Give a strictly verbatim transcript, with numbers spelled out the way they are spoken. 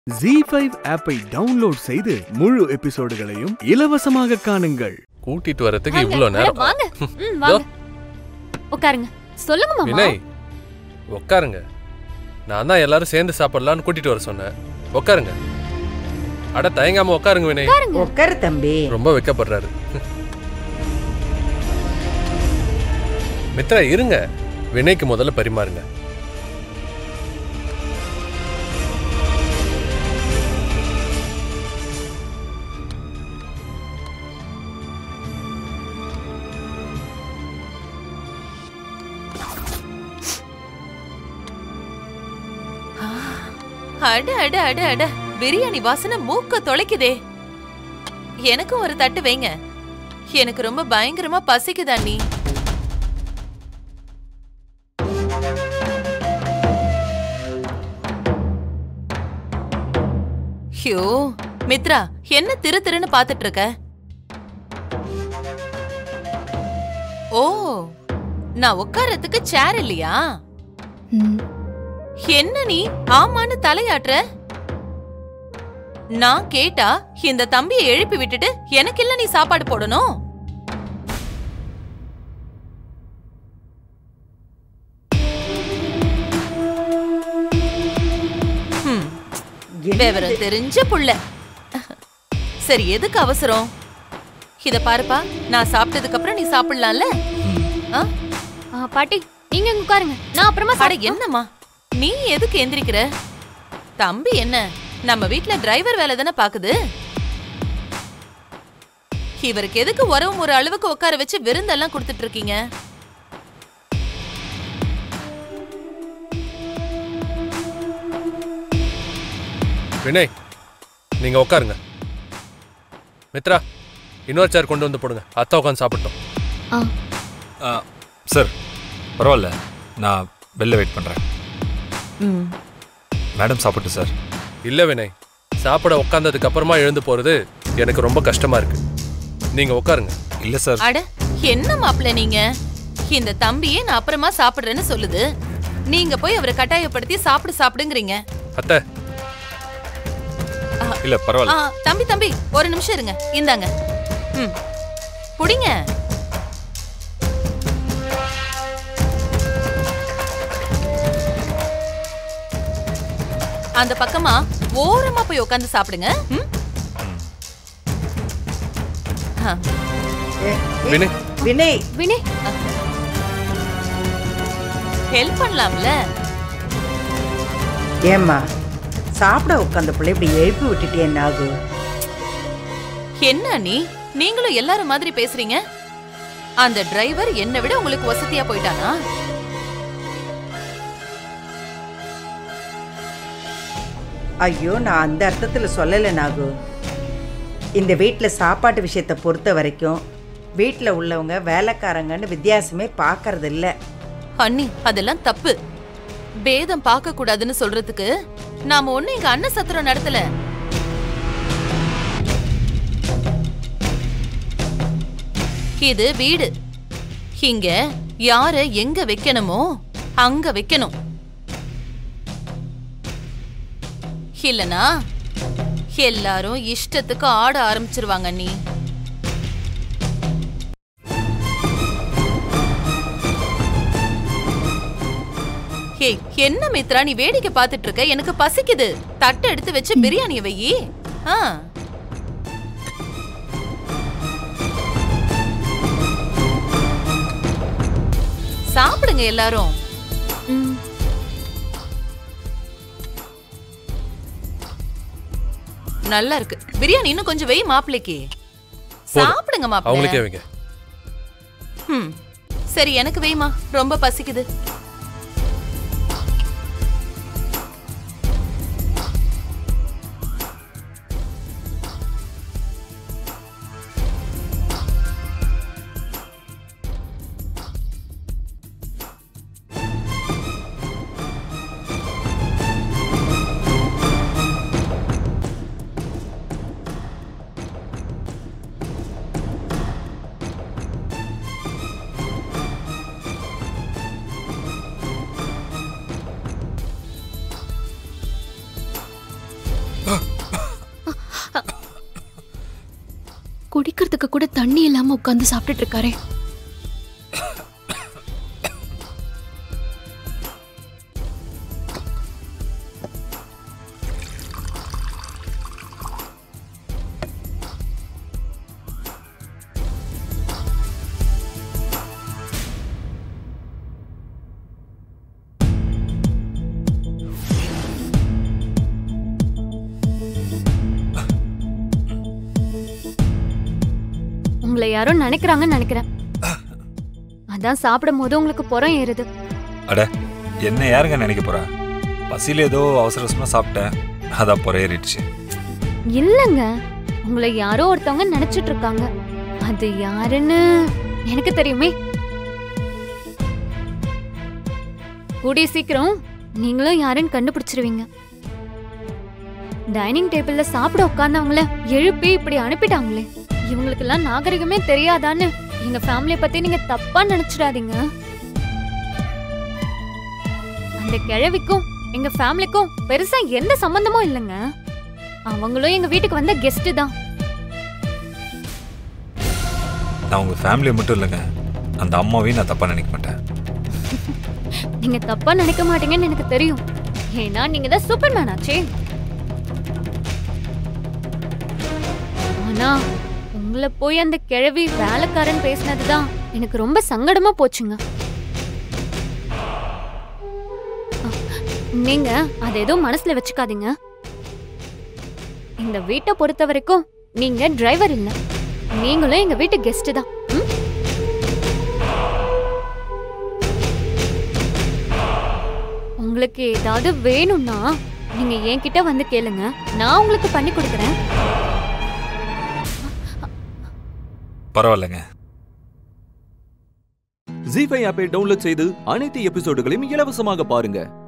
ஜீ five ஆப்பை download செய்து முழு எபிசோடுகளையும் இலவசமாக காணுங்கள். கூட்டிட்டு வரதுக்கு இவ்வளவு நேரம். வாங்க. ம் வாங்க. உட்காருங்க. சொல்லுங்க மாமா. வினய். உட்காருங்க. நான் தான் எல்லாரும் சேர்ந்து சாப்பிடலாம்னு கூட்டிட்டு வர சொன்னேன். உட்காருங்க. அட தயங்காம உட்காருங்க வினய். உட்காரு தம்பி. ரொம்ப வெக்கப்படுறாரு. மித்ரா இருங்க. வினய்க்கு முதல்ல பரிமாறுங்க. அட அட அட அட பிரியாணி வாசனை மூக்க தொலைக்குதே. எனக்கும் ஒரு தட்டு வைங்க. எனக்கு ரொம்ப பயங்கரமா பசிக்குதா நீ. ஐயோ மித்ரா, என்ன திரு திருன்னு பாத்துட்டு இருக்க? ஓ, நான் உட்காரத்துக்கு சேர் இல்லையா? என்ன நீ ஆமான்னு தலையாட்டுற? நான் கேட்டா இந்த தம்பியை எழுப்பி விட்டுட்டு எனக்கு இல்ல நீ சாப்பாடு போடணும். விவரம் தெரிஞ்ச புள்ள. சரி, எதுக்கு அவசரம்? இத பாருப்பா, நான் சாப்பிட்டதுக்கு அப்புறம் நீ சாப்பிடலாம்ல. பாட்டி நீங்க உட்காருங்க, நான் அப்புறமா சாப்பிட. என்னம்மா நீ எதுக்கு எந்திரிக்கிற? தம்பி என்ன நம்ம வீட்ல டிரைவர் வேலை தானே பாக்குது. இவருக்கு எதுக்கு உறவும் ஒரு அளவுக்கு உட்கார வச்சு விருந்தெல்லாம் கொடுத்துட்டு இருக்கீங்க? வினய் நீங்க உட்காருங்க. மித்ரா இன்னொரு சேர் கொண்டு வந்து போடுங்க. அத்தா உட்காந்து சாப்பிட்டோம். சார் பரவாயில்ல, நான் வெளில வெயிட் பண்ணுறேன். மேடம் சாப்பிட்டு சார். இல்லை வினய், சாப்பிட உட்காந்ததுக்கு அப்புறமா எழுந்து போறது எனக்கு ரொம்ப கஷ்டமா இருக்கு. நீங்க உட்காருங்க. இல்லை சார். அட என்ன மாப்பிள்ள நீங்க? இந்த தம்பியே நான் அப்புறமா சாப்பிடுறேன்னு சொல்லுது. நீங்க போய் அவரை கட்டாயப்படுத்தி சாப்பிடு சாப்பிடுங்கிறீங்க. அத்தை இல்ல பரவாயில்ல. தம்பி தம்பி ஒரு நிமிஷம் இருங்க. இந்தாங்க. ம் புடிங்க. அந்த பக்கமா ஓரமா போய் உட்கார்ந்து சாப்பிடுங்க. வினய் வினய் வினய் ஹெல்ப் பண்ணலாம்ல. ஏம்மா சாப்பிட உட்கார்ந்த பிள்ளை இப்படி எழுப்பி விட்டுட்டே நாகு. என்ன நீ நீங்களும் எல்லாரும் மாதிரி பேசுறீங்க? அந்த டிரைவர் என்னை விட உங்களுக்கு வசதியா போயிட்டானா? ஐயோ, நான் அந்த அர்த்தத்துல சொல்லல நாகு. இந்த வீட்டில் சாப்பாட்டு விஷயத்தை பொறுத்த வரைக்கும் வீட்டில் உள்ளவங்க வேலைக்காரங்கன்னு வித்தியாசமே பார்க்கறது இல்ல. அண்ணி அதெல்லாம் தப்பு. பேதம் பார்க்க கூடாதுன்னு சொல்றதுக்கு நாம ஒண்ணு எங்க அண்ணன் சத்திரம் நடத்தல. இது வீடு. இங்க யார எங்க வைக்கணுமோ அங்க வைக்கணும். இல்லனா எல்லாரும் இஷ்டத்துக்கு ஆட ஆரம்பிச்சிருவாங்க. நீ ஏய் என்ன மித்ரா நீ வேடிக்கை பார்த்துட்டு இருக்க? எனக்கு பசிக்குது. தட்டை எடுத்து வச்சு பிரியாணியை வையி. ஆ சாப்பிடுங்க எல்லாரும். நல்லா இருக்கு பிரியாணி. இன்னும் கொஞ்சம் வெய் மாப்பிளைக்கு. சாப்பிடுங்க மாப்பிள்ளை. அவங்களுக்கே வைங்க. ம் சரி, எனக்கு வெய்மா, ரொம்ப பசிக்குது. குடிக்கிறதுக்கு கூட தண்ணி இல்லாம உட்கார்ந்து சாப்பிட்டுட்டு இருக்காரே. உங்களை யாரோ நினைக்கிறாங்கன்னு நினைக்கிறேன். அதான் சாப்பிடும் போது உங்களுக்கு புறம் ஏறுது. அட என்ன யாருங்க நினைக்க போறா? பசியில ஏதோ அவசர அவசரமா சாப்பிட்டேன், அதான் புறம் ஏறிடுச்சு. இல்லங்க, உங்களை யாரோ ஒருத்தவங்க நினைச்சிட்டு இருக்காங்க. அது யாருன்னு எனக்கு தெரியுமே. கூடிய சீக்கிரம் நீங்களும் யாருன்னு கண்டுபிடிச்சிருவீங்க. டைனிங் டேபிள்ல சாப்பிட உட்கார்ந்தவங்கள எழுப்பி இப்படி அனுப்பிட்டாங்களே, இவங்களுக்கு எல்லாம் நாகரிகமே தெரியாதான்னு எங்க ஃபேமிலிய பத்தி நீங்க தப்பா நினைச்சிடாதீங்க. அந்த கிழவிக்கும் எங்க ஃபேமிலிக்கும் பெருசா எந்த சம்பந்தமும் இல்லைங்க. அவங்களும் எங்க வீட்டுக்கு வந்த கெஸ்ட் தான். நான் உங்க ஃபேமிலி மட்டும் இல்லைங்க, அந்த அம்மாவையும் நான் தப்பா நினைக்க மாட்டேன். நீங்க தப்பா நினைக்க மாட்டீங்கன்னு எனக்கு தெரியும். ஏன்னா நீங்க தான் சூப்பர்மேன் ஆச்சே. ஆனா உங்களை போய் அந்த கிழவி வேலைக்காரன் பேசினதுதான் எனக்கு ரொம்ப சங்கடமா போச்சுங்க. நீங்க அதை ஏதோ மனசுல வச்சுக்காதீங்க. இந்த வீட்டை பொறுத்த வரைக்கும் நீங்க டிரைவர் இல்ல, நீங்களும் எங்க வீட்டு கெஸ்ட் தான். உங்களுக்கு ஏதாவது வேணும்னா நீங்க என்கிட்ட வந்து கேளுங்க, நான் உங்களுக்கு பண்ணி கொடுக்குறேன். பரவாயில்லைங்க. ஜீ ஃபைவ் ஆப்பை டவுன்லோட் செய்து அனைத்து எபிசோடுகளையும் இலவசமாக பாருங்க.